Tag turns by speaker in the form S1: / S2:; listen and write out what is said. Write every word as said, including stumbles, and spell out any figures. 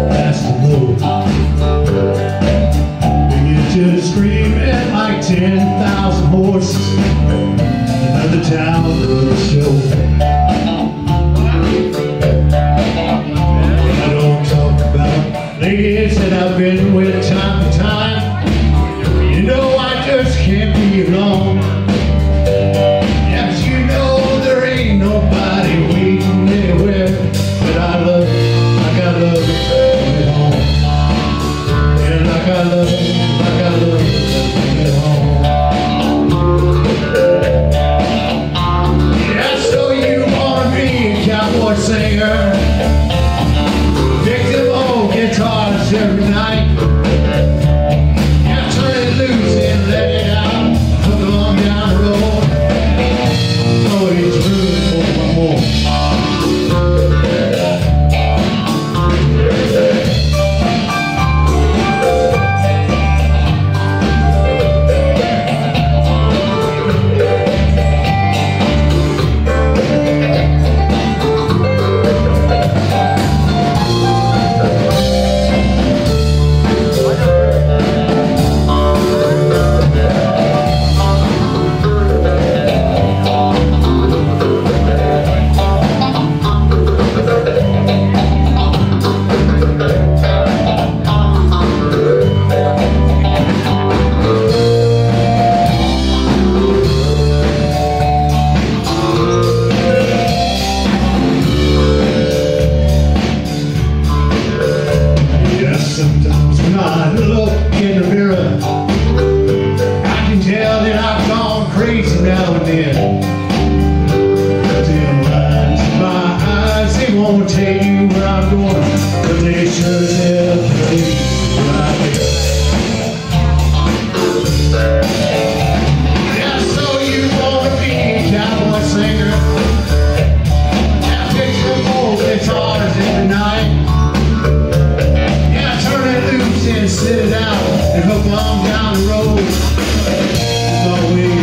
S1: past the road. Begin to scream at like ten thousand horses. Another town, another show. I don't talk about ladies that I've been with time to time. You know I just can't be alone. Yeah, but you know there ain't nobody waiting anywhere. But I love it, like I love it at home. And like I love it, like I love it at home. Yeah, so you wanna be a cowboy singer, pick them old guitars every night. Yeah, turn it loose and let it out, hook on down the road. Oh, it's room for one more. Sometimes when I look in the mirror, I can tell that I've gone crazy now and then. Them lines in my eyes, they won't tell you where I'm going, but they sure as hell can tell you where I've been. Yeah, so you wanna be a cowboy singer? Yeah, pick some old guitars every night. And sit it out and hook on down the road. There's always